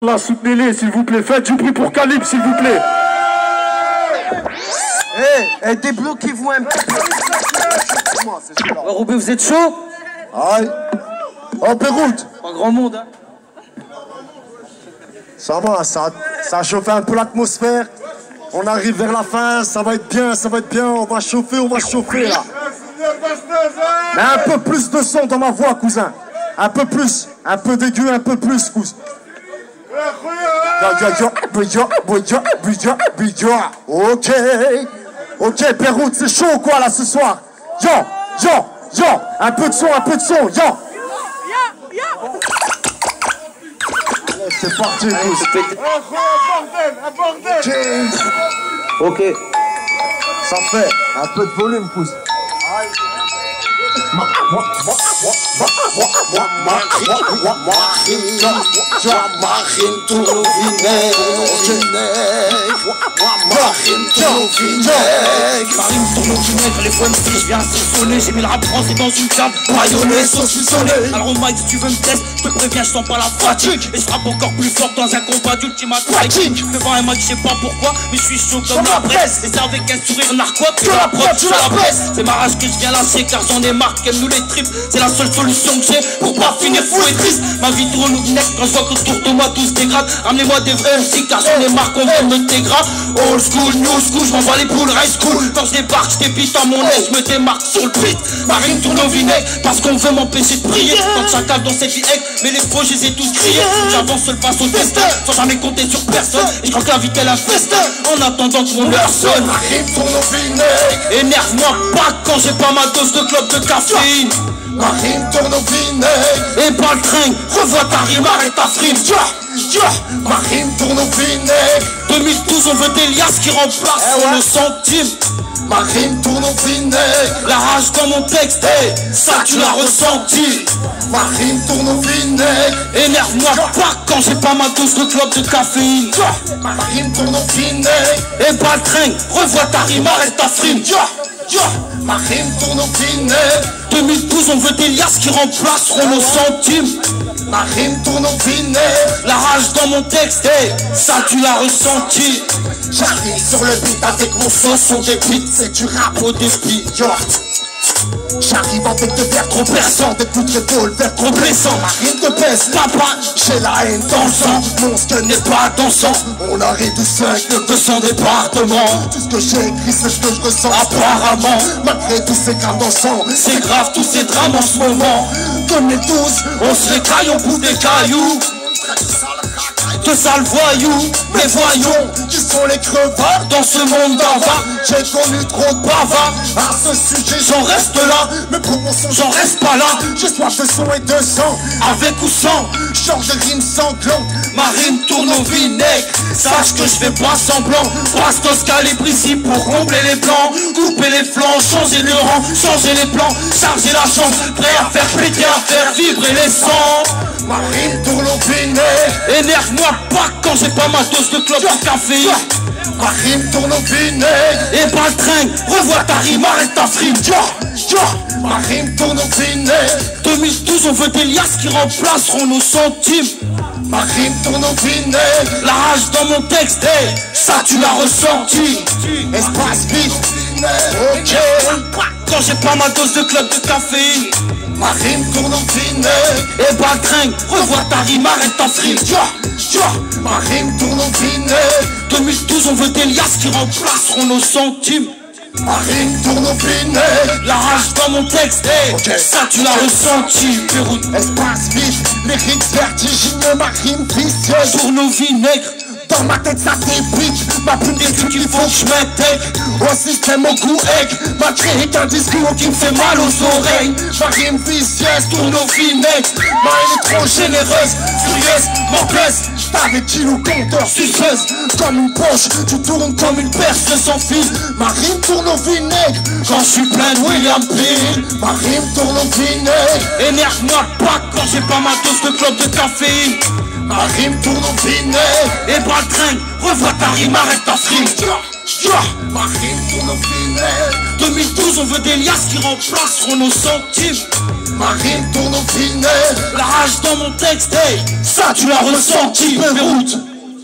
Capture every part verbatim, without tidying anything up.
Là, soutenez-les, s'il vous plaît. Faites du bruit pour Calib, s'il vous plaît. Eh, hey, hey, débloquez-vous un petit peu. Oh, Roubaix, vous êtes chaud? Aïe. Oh, Beyrouth. Pas grand monde, hein. Ça va, ça, ça a chauffé un peu l'atmosphère. On arrive vers la fin, ça va être bien, ça va être bien. On va chauffer, on va chauffer, là. Mais un peu plus de son dans ma voix, cousin. Un peu plus, un peu d'aigu, un peu plus, cousin. Ok, ok, Beyrouth, c'est chaud ou quoi là ce soir? Yo, yo, yo, un peu de son, un peu de son, yo. C'est parti, cousin. Un bordel, Ok. Ça fait un peu de volume, cousin. Marine tourne au vinaigre, Marine tourne au vinaigre, Marine tourne au vinaigre, les fois si je viens saucissonner, j'ai mis le rap français dans une cave, baïonné, saucissonné. Alors Mike, si tu veux me tester, je te préviens, je sens pas la fatigue, et je rappe encore plus fort dans un combat d'ultimate fighting. Je fais voir un match, je sais pas pourquoi, mais je suis chaud comme la presse, et c'est avec un sourire narquois que la preuve, je la presse. C'est ma rage que je viens lâcher, car j'en ai marre qu'elle nous les tripes. C'est la seule solution que j'ai pour pas finir fou et triste. Ma vie tourne au vinaigre quand je vois qu'autour de moi tout se dégrade. Ramenez-moi des vrais aussi car j'en ai marre qu'on vienne me dégrade. Old school, new school, je m'envoie les poules, high school. Quand je débarque, je dépite à mon aise, je me démarque sur le beat. Ma rime tourne au vinaigre parce qu'on veut m'empêcher de prier. Quand chacun dans cette vie aigre, mais les faux, je les ai tous criés. J'avance seul face au destin, sans jamais compter sur personne. Et je crois que la vie qu'elle a festin en attendant que mon heure sonne. Ma rime tourne au vinaigre. Énerve-moi pas quand j'ai pas ma dose de clope de caféine. Ma rime tourne au vinaigre. Et pas le train, revois ta rime, arrête ta frime. Ma rime tourne au vinaigre. deux mille douze, on veut des liasses qui remplacent eh ouais. le centime. Ma rime tourne au vinaigre. La rage dans mon texte, hey, ça tu l'as ressenti. Ma rime tourne au vinaigre. Énerve-moi pas quand j'ai pas ma dose de clope de caféine. Ma rime tourne au vinaigre. Et pas le train, revois ta rime, arrête ta frime. Ma rime tourne au vinaigre. deux mille douze, on veut des liasses qui remplaceront nos centimes. Ma rime tourne au vinaigre. La rage dans mon texte, hey, ça tu l'as ressenti. J'arrive sur le beat avec mon sauce, on débite, c'est du rap au débit. J'arrive avec des vers trop perçants, des coups de revolver trop blessants. Ma rime te pèse, papa, j'ai la haine dans le sang. Mon ce n'est pas dansant, on arrive du cinq de deux cents départements. Tout ce que j'ai écrit, c'est ce que je ressens apparemment. Malgré tous ces graves dans le sang, c'est grave tous ces drames en ce moment. deux mille douze, on se récaille, on bouffe des cailloux. De sales voyous, mais voyons qui sont les crevards dans ce monde d'avant. J'ai connu trop de bavards. À ce sujet j'en reste là, mes proportions j'en reste pas là. J'ai soif de son et de sang, avec ou sans genre de rime sanglante. Ma rime tourne au vinaigre, sache que je fais pas semblant. Bastos calibre ici pour combler les plans, couper les flancs, changer le rang, changer les plans, charger la chambre, prêt à faire péter, à faire vibrer les sangs. Ma rime tourne au vinaigre. Énerve-moi pas quand j'ai pas ma dose de clope de café. Ma rime tourne au vinaigre. Et pas le train, revois ta rime, arrête ta frime. Ma rime tourne au vinaigre. deux mille douze, on veut des liasses qui remplaceront nos centimes. Ma rime tourne au vinaigre. La rage dans mon texte, hey, ça tu l'as ressenti. Espace vide, ok. Quand j'ai pas ma dose de clope de café. Ma rime tourne au vinaigre. Et pas le train, revois ta rime, arrête ta frime. Ma rime tourne au vinaigre. deux mille douze, on veut des liasses qui remplaceront nos centimes. Ma rime tourne au vinaigre. La rage dans mon texte, hey, okay. Ça tu l'as ressenti. Beyrouth. Espace vide, lyrics vertigineux, ma rime vicieuse. Tourne au vinaigre. Dans ma tête ça débite, ma plume d'étude qu'il faut que je m'intègre au système au goût aigle, malgré qu'un discours qui me fait mal aux oreilles. Ma rime vicieuse tourne au vinaigre, ma haine est trop généreuse, furieuse, m'empêche. Avec qui nous compteur suceuse, comme une poche, tu tournes comme une perce sans fil. Ma rime tourne au vinaigre, quand je suis plein de William Peel. Ma rime tourne au vinaigre, énerve-moi pas quand j'ai pas ma dose de clope de caféine. Ma rime tourne au vinaigre. Et pas le train, revois ta rime, arrête ta frime. Ma rime tourne au vinaigre. deux mille douze, on veut des liasses qui remplaceront nos centimes. ma rime tourne au vinaigre. La rage dans mon texte, hey, ça tu l'as ressenti, Beyrouth.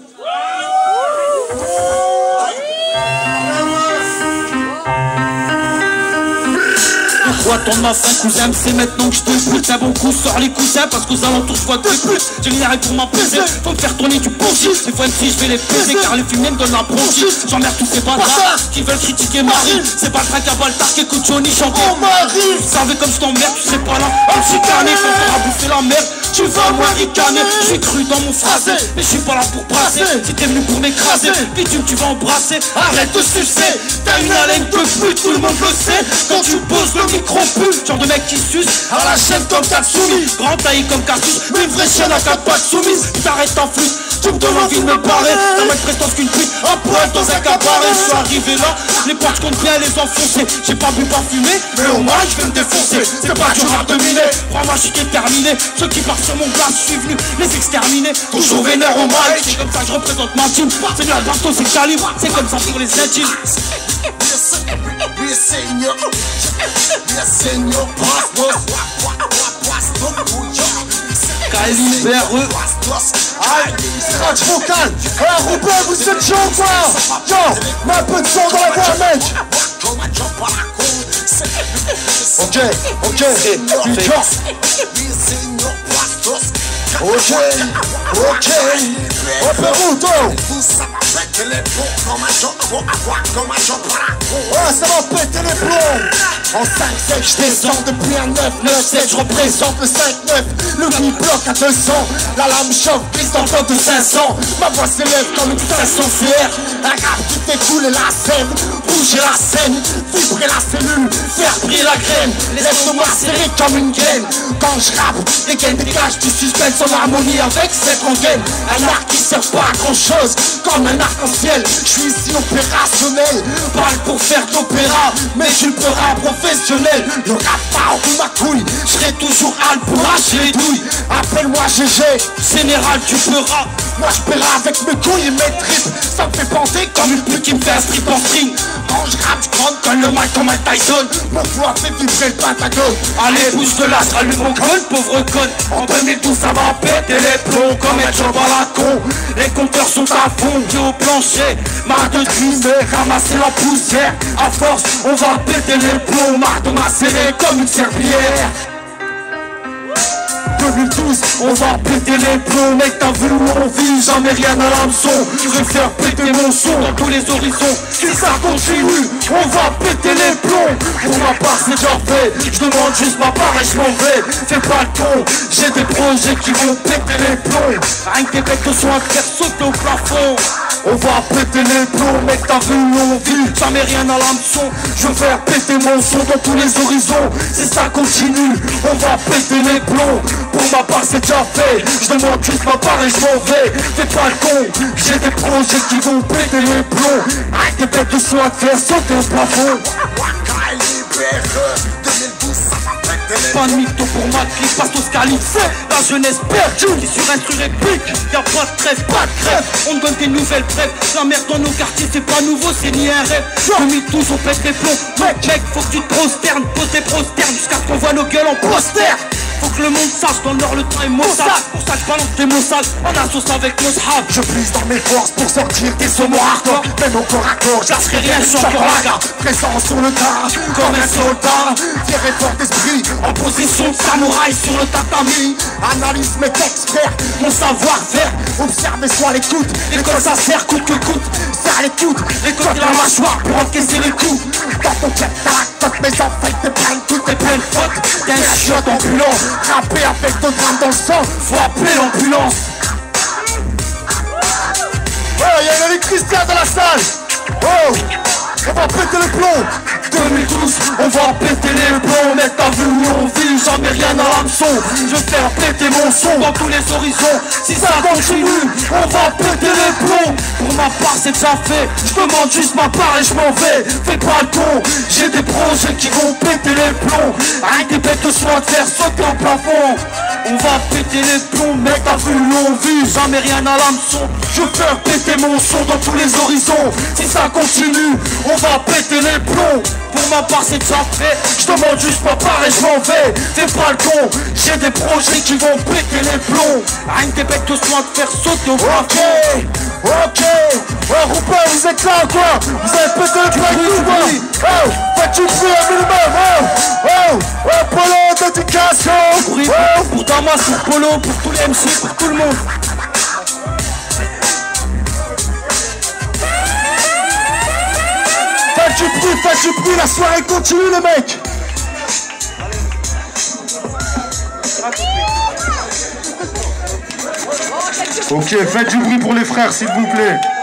Attends ma fin cousin, c'est maintenant que je te bute. Un bon coup sort les cousins parce qu'aux alentours je vois deux putes. J'ai l'iré pour m'empêcher, faut me faire tourner du bullshit. Ces fois si je vais les baiser car les fumées me donnent la bronchite. J'emmerde tous ces bâtards qui veulent critiquer ma rime. C'est pas le trac à Baltar qui écoute Johnny chanter. Oh Marie, vous savez comme je t'emmerde, tu sais pas là à me chicaner quand t'auras bouffé la merde. Tu vas moi ricaner, je suis cru dans mon phrasé, mais je suis pas là pour brasser. Si t'es venu pour m'écraser, bitume tu vas embrasser. Arrête de sucer, t'as une haleine de pute, tout le monde le sait. Quand tu poses le micro pute, genre de mec qui suce à la chaîne comme Katsumi. Grand taillé comme Cartouche, mais une vraie chaîne à quatre pattes soumise. T'arrêtes en flûte, tu me donnes envie de me barrer. T'as moins de prestance qu'une pute, un poil dans un cabaret. Je suis arrivé là, les portes comptent bien les enfoncer. J'ai pas bu pas fumé, mais au moins je vais me défoncer. C'est pas du rap de miner, crois-moi je suis déterminé. Ceux qui partent sur mon glas, je suis venu les exterminer. Toujours vénère au mic, c'est comme ça que je représente ma team. C'est de la baston, c'est calibre, c'est comme ça pour les intimes. Calibre. Aïe, scratch vocal. Eh, Roubaix, vous êtes chaud ou quoi? Yo, mets un peu de son dans la voix, mec. Ok, ok, tu jump. Ok, ok, on peut route, oh. Ouais, ça va péter les plombs. En cinq sept, je descends depuis un neuf neuf sept. Je représente le cinq neuf. Le qui bloque à deux cents. La lame chauffe, glisse dans le temps de cinq cents. Ma voix s'élève comme une cinq cents C R. Un rap qui fait couler la scène, bouger la scène, vibrer la cellule, faire briller la graine. Laisse-moi serré comme une graine. Quand je rappe, les gaines dégagent du suspense en harmonie avec cette rengaine. Un art qui sert pas à grand chose, comme un arc-en-ciel. Je suis ici opérationnel, parle pour faire de l'opéra, mais je ne peux pas professionnel. Le rap part de ma couille, je serai toujours hal pour lâcher les douilles. Appelle-moi G G, général tu feras. Moi je paierai avec mes couilles et mes tripes. Ça me fait penser comme une pute qui me fait un strip en string. Quand je rappe, je grande comme le mic comme un Tyson. Mon voix fait vibrer le Pentagone. Allez bouge de là, je rallume mon gun, pauvre conne. En deux mille douze ça va péter les plombs comme un job à la con. Les compteurs sont à fond, pieds au plancher. Marre de trimer, ramasser la poussière. À force, on va péter les plombs. Marre de macérer comme une serpillière. deux mille douze, on va péter les plombs. Mec t'as vu où on vit, jamais rien à l'hameçon. Je vais faire péter mon son dans tous les horizons. Si ça continue, on va péter les plombs. Pour ma part c'est déjà fait, je demande juste ma part et je m'en vais. Fais pas le con, j'ai des projets qui vont péter les plombs. Rien que des bêtes de soins faire sauter au plafond. On va péter les plombs, mec t'as vu où on vit, jamais rien à l'hameçon. Je vais faire péter mon son dans tous les horizons. Si ça continue, on va péter les plombs. Pour ma part c'est déjà fait, je demande juste ma part et je m'en vais. Fais pas le con, j'ai des projets qui vont péter les plombs. Avec des bêtes de soins faire sauter au plafond. Pas de mytho pour ma clique, passe au scalif. La jeunesse perdue, qui sur instru réplique. Y'a pas de trêve, pas de crève. On donne des nouvelles brèves. La merde dans nos quartiers c'est pas nouveau, c'est ni un rêve. deux mille douze on pète les plombs. Mec, mec, faut que tu te prosternes, pose des prosternes jusqu'à ce qu'on voit nos gueules en poster. Faut que le monde sache, dans le nord le temps est maussade. Pour ça que je balance des mots sales, en assoce avec mon shab. Je puise dans mes forces pour sortir des sommets hardcore. Même au corps à corps, j'asserai rien, je suis encore là. Présent sur le tas, comme un soldat. Fier et fort d'esprit, en position de samouraï sur le tatami. Analyse mes textes, frère, mon savoir-faire. Observe et sois à l'écoute, l'école ça sert coûte que coûte. Serre les coudes, l'école de la mâchoire pour encaisser les coups. Dans ton tête, t'as la cote, mes enfants, t'es plein de toutes, t'es plein de fautes. T'es un chiotte ambulant. Rapper avec deux grammes dans le sang, faut appeler l'ambulance. Oh, y'a une électricité dans la salle. Oh, on va péter les plombs. deux mille douze, on va péter les plombs. Mais t'as vu où on vit, jamais rien à l'hameçon. Je vais faire péter mon son dans tous les horizons. Si ça continue, on va péter les plombs. Pour ma part c'est déjà fait, je demande juste ma part et je m'en vais. Fais pas le con, j'ai des projets qui vont péter les plombs. Avec des bêtes de soins de faire sauter au plafond. On va péter les plombs, mec, t'as vu l'envie. Jamais rien à l'hameçon. Je veux faire péter mon son dans tous les horizons. Si ça continue, on va péter les plombs. Pour ma part c'est déjà fait. Je demande juste ma part et je m'en vais. Fais pas le con, j'ai des projets qui vont péter les plombs. Rien que des bêtes de soin de faire sauter au Ok, ok. Oh, Roubaix, vous êtes là quoi? Vous avez pété le plaque ou quoi? Oh, faites du bruit un minimum. Oh, oh, oh, Polo, dédication. Oh, pour Damas, pour Polo, pour tous les M C, pour tout le monde. Faites du bruit, faites du bruit, la soirée continue les mecs. Ok, faites du bruit pour les frères, s'il vous plaît.